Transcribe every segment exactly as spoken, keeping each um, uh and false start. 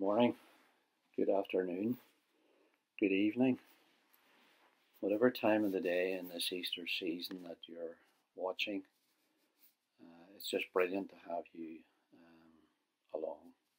morning, good afternoon, good evening, whatever time of the day in this Easter season that you're watching. Uh, it's just brilliant to have you um, along.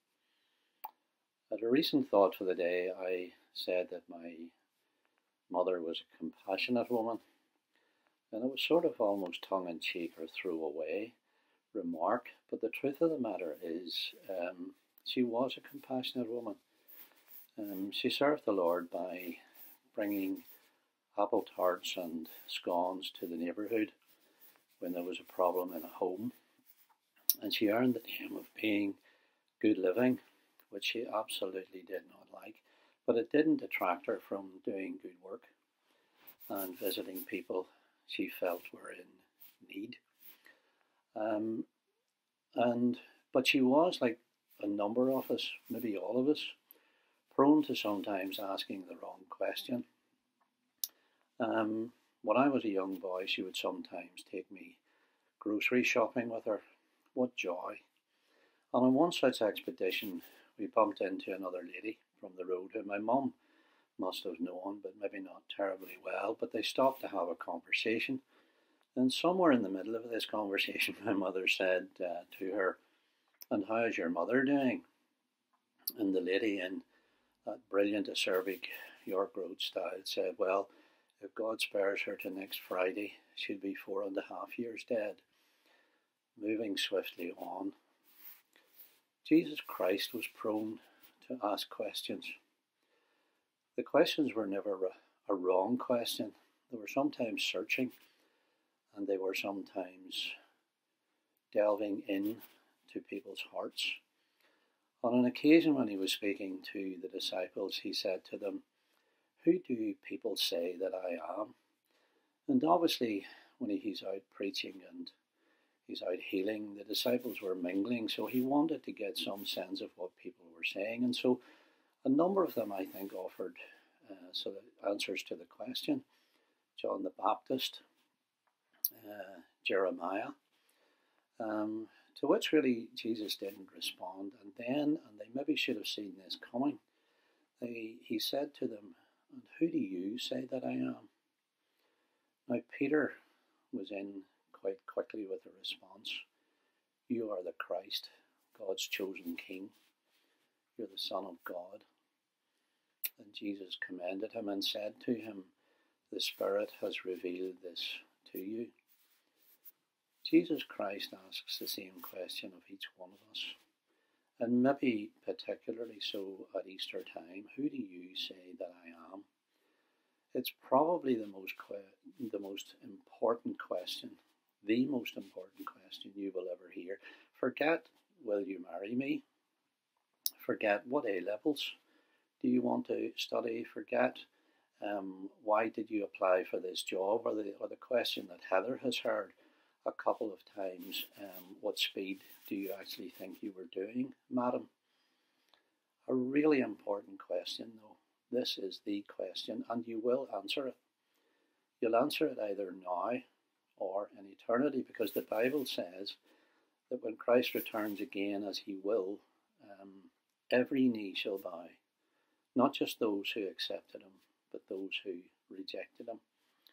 At a recent thought for the day, I said that my mother was a compassionate woman, and it was sort of almost tongue-in-cheek or throwaway remark, but the truth of the matter is um, she was a compassionate woman. Um, she served the Lord by bringing apple tarts and scones to the neighbourhood when there was a problem in a home, and she earned the name of being good living, which she absolutely did not like, but it didn't detract her from doing good work and visiting people she felt were in need. Um, and but she was, like a number of us, maybe all of us, prone to sometimes asking the wrong question. Um, when I was a young boy, she would sometimes take me grocery shopping with her. What joy! And on one such expedition, we bumped into another lady from the road who my mum must have known, but maybe not terribly well. But they stopped to have a conversation. And somewhere in the middle of this conversation, my mother said uh, to her, "And how is your mother doing?" And the lady, in that brilliant acerbic York Road style, said, "Well, if God spares her to next Friday, she'll be four and a half years dead." Moving swiftly on, Jesus Christ was prone to ask questions. The questions were never a, a wrong question. They were sometimes searching, and they were sometimes delving in to people's hearts. On an occasion when he was speaking to the disciples, he said to them, "Who do people say that I am?" And obviously, when he's out preaching and he's out healing, the disciples were mingling, so he wanted to get some sense of what people were saying. And so a number of them, I think, offered uh, sort of answers to the question. John the Baptist, uh, Jeremiah, um, to which really Jesus didn't respond. And then, and they maybe should have seen this coming, they, he said to them, "And who do you say that I am?" Now Peter was in quite quickly with a response. "You are the Christ, God's chosen King. You're the Son of God." And Jesus commended him and said to him, "The Spirit has revealed this to you." Jesus Christ asks the same question of each one of us, and maybe particularly so at Easter time. Who do you say that I am? It's probably the most que- the most important question, the most important question you will ever hear. Forget, will you marry me? Forget, what A-levels do you want to study? Forget, um, why did you apply for this job? Or the, or the question that Heather has heard a couple of times, um, what speed do you actually think you were doing, madam? A really important question, though. This is the question, and you will answer it. You'll answer it either now or in eternity, because the Bible says that when Christ returns again, as he will, um, every knee shall bow, not just those who accepted him, but those who rejected him.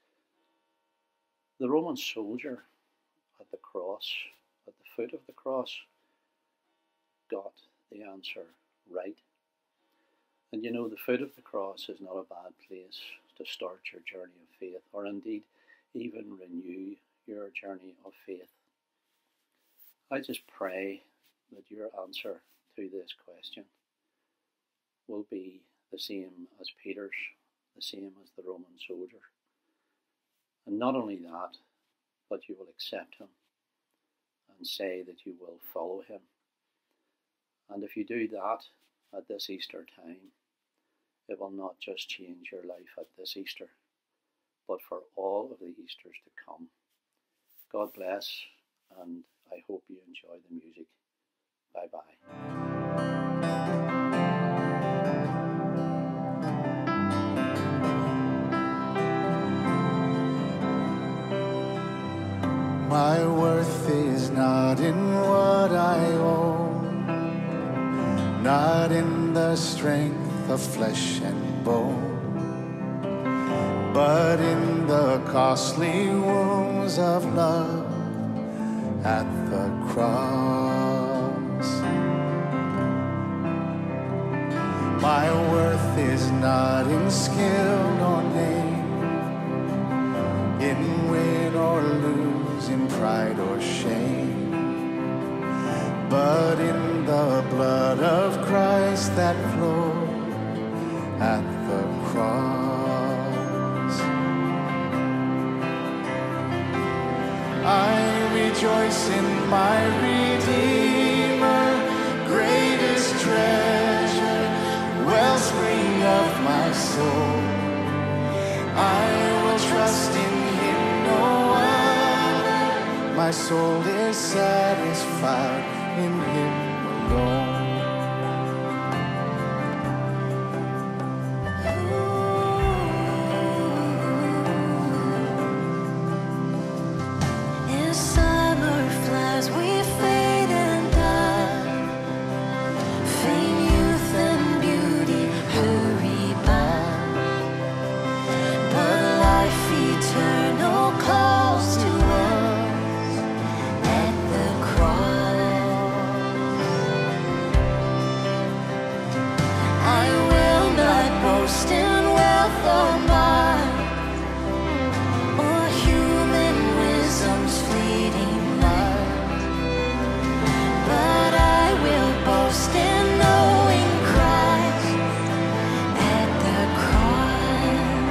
The Roman soldier at the cross, at the foot of the cross, got the answer right. And you know, the foot of the cross is not a bad place to start your journey of faith, or indeed even renew your journey of faith. I just pray that your answer to this question will be the same as Peter's, the same as the Roman soldier. And not only that, but you will accept him and say that you will follow him. And if you do that at this Easter time, it will not just change your life at this Easter, but for all of the Easters to come. God bless, and I hope you enjoy the music. Bye-bye. My worth is not in what I own, not in the strength of flesh and bone, but in the costly wounds of love at the cross. My worth is not in skill nor name, in win or lose, in pride or shame, but in the blood of Christ that flowed at the cross. I rejoice in my Redeemer, greatest treasure, wellspring of my soul. I will trust in him no other. My soul is satisfied in him alone. As summer flies, we fade and die. Fame, youth, and beauty hurry by, but life eternal calls to us at the cross. I will not boast in wealth or might, or human wisdom's fleeting light, but I will boast in knowing Christ at the cross.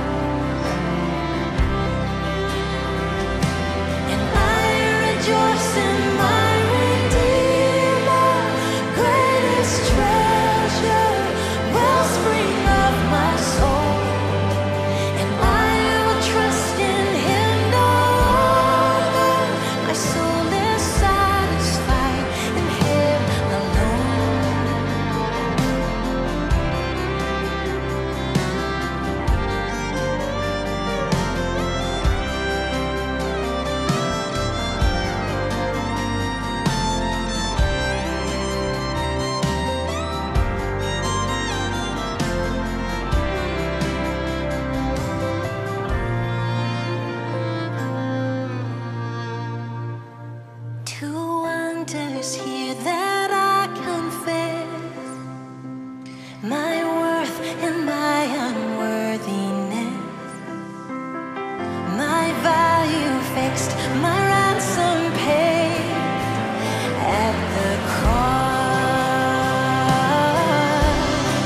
And I rejoice in my Redeemer, greatest treasure, wellspring of my soul. And I will trust in him no other. My soul is satisfied in him alone. Two wonders here that I confess, my worth and my unworthiness, my value fixed, my ransom paid at the cross.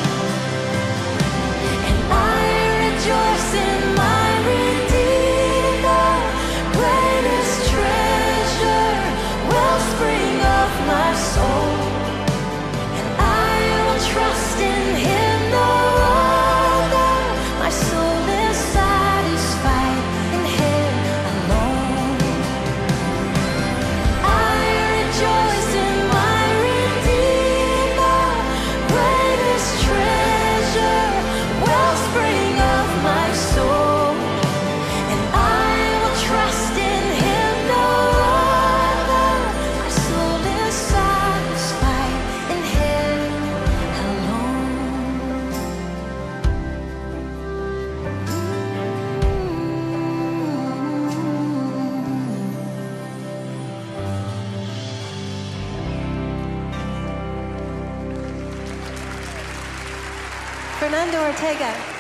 And I rejoice in my Redeemer, greatest treasure, wellspring of my soul. And I will trust in him no other. My soul is satisfied in him alone. I rejoice in my Redeemer, greatest treasure, wellspring of my soul. And I will trust in him no other. My soul is satisfied in him alone. Fernando Ortega.